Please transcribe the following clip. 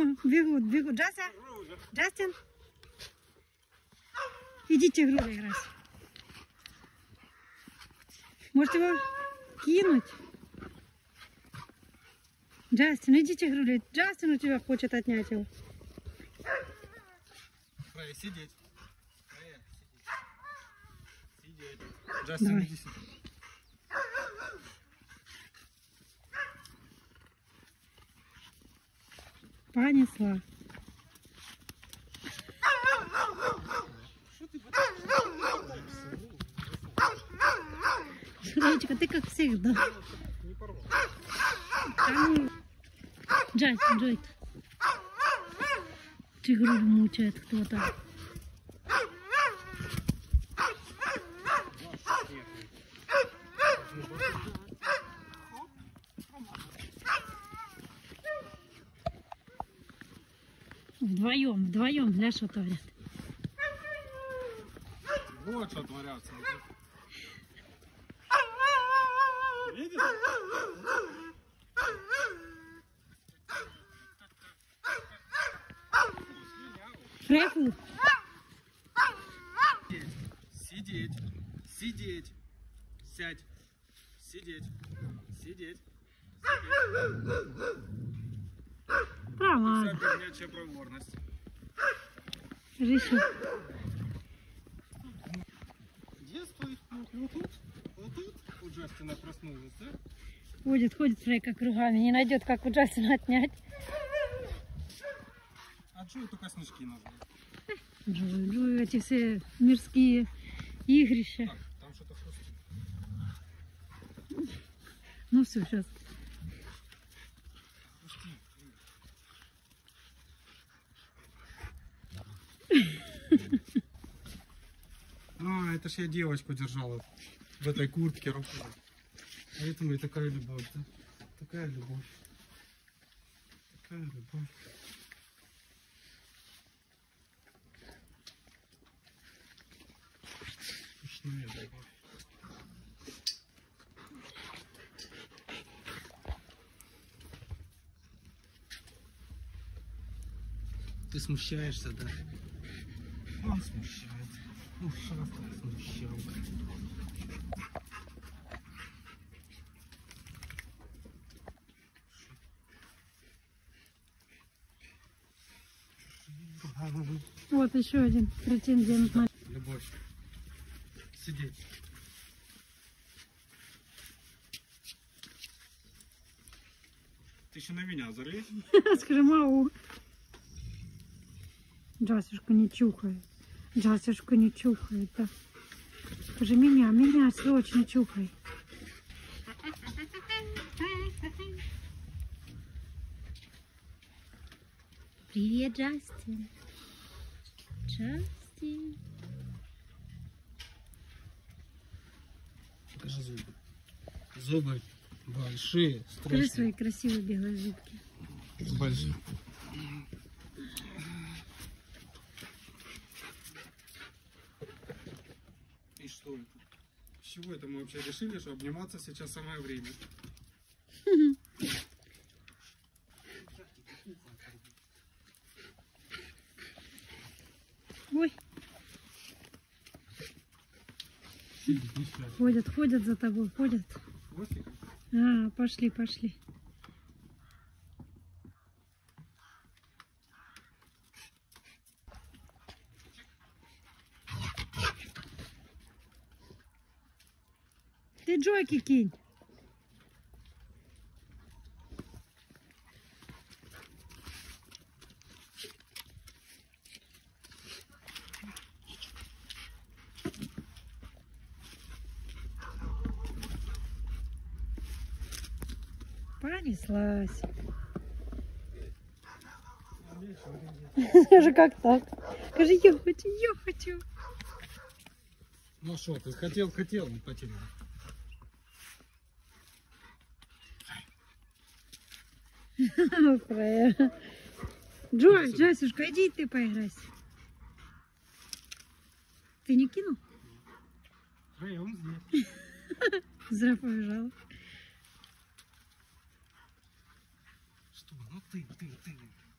бегут, бегут. Джастин. Идите игру играть. Может его кинуть? Джастин, идите игру играть. Джастин у тебя хочет отнять его. Фрей, сидеть. Сидеть. Джастин, иди сюда. Понесла. Шуречка, ты как всегда. Джастин, Джойт. Тигру мучает кто-то. Вдвоем, для что творят. Вот что творятся. Видишь? Фрейфу. Сидеть. Сидеть. Сядь. Сидеть. Сидеть. Права. Вся пернячая проворность. Решил. Действует. Вот тут. Вот тут. У Джастина проснулась, да? Ходит Фрейка кругами. Не найдет, как у Джастина отнять. А Джой только снежки нужны. Джой, эти все мирские игрища. Так, там что-то хрустит. Ну все, сейчас. А, это ж я девочку держала в этой куртке рукой. Поэтому и такая любовь, да? Такая любовь. Такая любовь. Смешная любовь. Ты смущаешься, да? Он смущается. Ужасная смущалка. Вот еще один претендент. Любовь. Сидеть. Ты еще на меня зарей? Скажи, мау. Джастишка не чухает. Джастишка не чухает. Да. Скажи, меня срочно чухай. Привет, Джастин. Джастин. Покажи зубы. Зубы большие, Покажи страшные. свои красивые белые зубки. Большие. И что это? С чего это мы вообще решили, что обниматься сейчас самое время? Ой, ходят за тобой, ходят. Хвостиком? А, пошли. Ты Джойки кинь. Понеслась. Скажи, как так? Скажи, я хочу. Ну что, ты хотел, не потерял. Фрея. Джойсюшка, иди ты поиграйся. Ты не кинул? Фрей, он здесь. Зря побежала. Что? Ну ты.